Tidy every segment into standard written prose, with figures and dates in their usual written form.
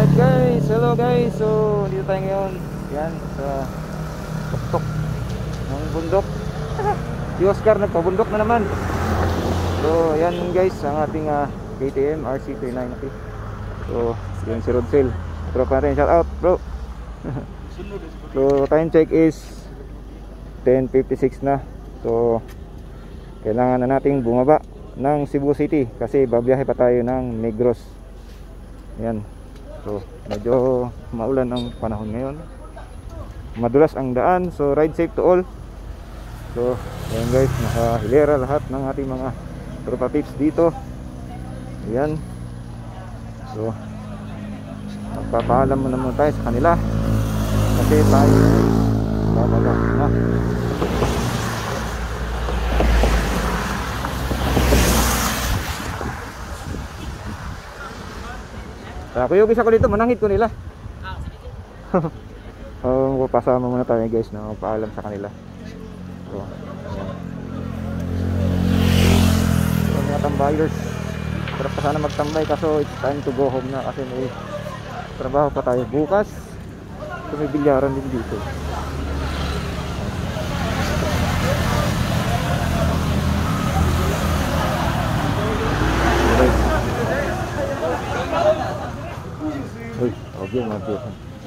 Alright guys, hello guys. So dito tayo ngayon, yan, sa tuktok ng bundok. Si Oscar nagpabundok na naman. So yan guys, ang ating KTM RC39. So yan si Rodsel, tropa natin, shout out bro. So time check is 10:56 na. So kailangan na nating bumaba ng Cebu City kasi babiyahe pa tayo ng Negros. Yan. So medyo maulan ang panahon ngayon, madulas ang daan, so ride safe to all. So ayan guys, nakahilera lahat ng ating mga tropa tips dito. Ayan. So magpapaalam muna tayo sa kanila kasi tayo bababa na. Kuyugis ako dito, manangit ko nila. Pasama muna tayo guys na paalam sa kanila. So mga tambayers, sarap pa sana magtambay kaso it's time to go home na kasi may trabaho pa tayo bukas. So may bilyaran din dito. Uy, okay mga.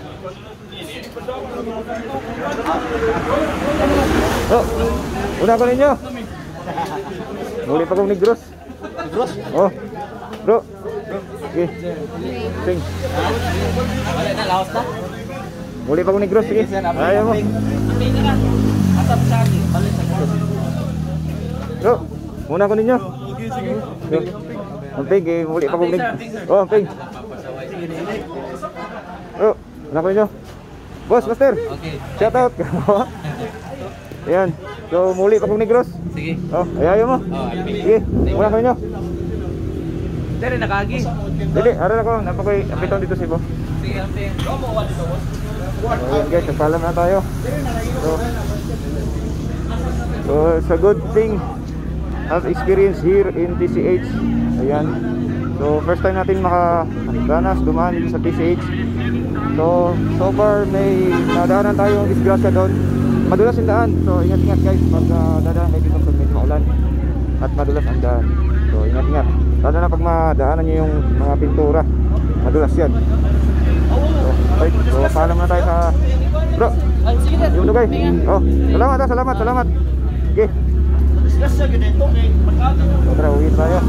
Oh, una ko ninyo. Muli pa kong Negros. Negros? Oh, bro. Okay. Sing. Wala na, laos na. Muli pa kong Negros, sige. Ayaw mo. Atap sa akin, balik sa Negros. Bro, muna ko ninyo. Sige. Amping, muli pa kong Negros. Oh, amping. Oh, una ko ninyo. Boss, master. Okay. Shout out. Ayan. So muli pa kong Negros. Sige. Oh, ayaw mo. Oh, sige. Muna ko ninyo. Dere nakagi. Dili, ara ko, napakoy apiton dito si Bo. Sige, amping. Romo wala dito, boss. Ayan guys, nagpaalam na tayo. So it's a good thing have experience here in TCH. Ayan. So first time natin makadanas dumaan dito sa TCH. So far may nadaanan tayong disgrasya doon. Madulas ang daan. So ingat-ingat guys pag dadaan kayo dito pag medyo maulan at madulas ang daan. So ingat-ingat. Lalo na pag madaanan nyo yung mga pintura, madulas yan. So, right. So paalam na tayo sa bro. Yung lugay. Oh, salamat. Okay. Disgrasya ganito kay magkano. So tara, uwi tayo.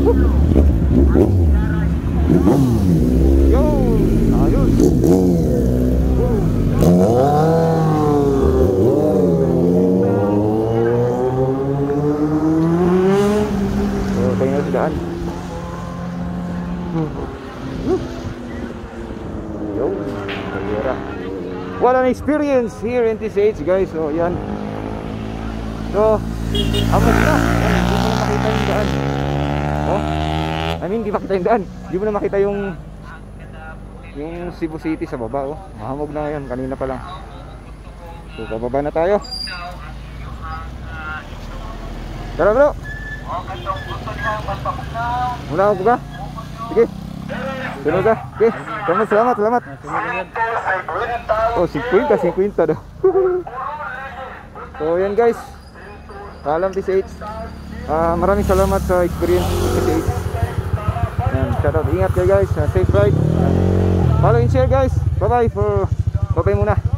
Yo, ayos. So, tingnan sa daan. Yo, kaya. What an experience here in TCH guys. So, yan. So, amas na. Hindi mo na makita yung daan. Oh, I mean, di makita yung daan. Di mo na makita yung Cebu City sa baba. Oh, mahamog na yan, kanina pa lang. So bababa na tayo. Tara bro. Muna ako ba? Sige. Sunod ka. Okay. Salamat. Oh, 50 daw. So yan guys, paalam TCH. Maraming salamat sa experience TCH. Shout out, ingat kayo guys, safe ride. Follow and share guys. Bye bye muna.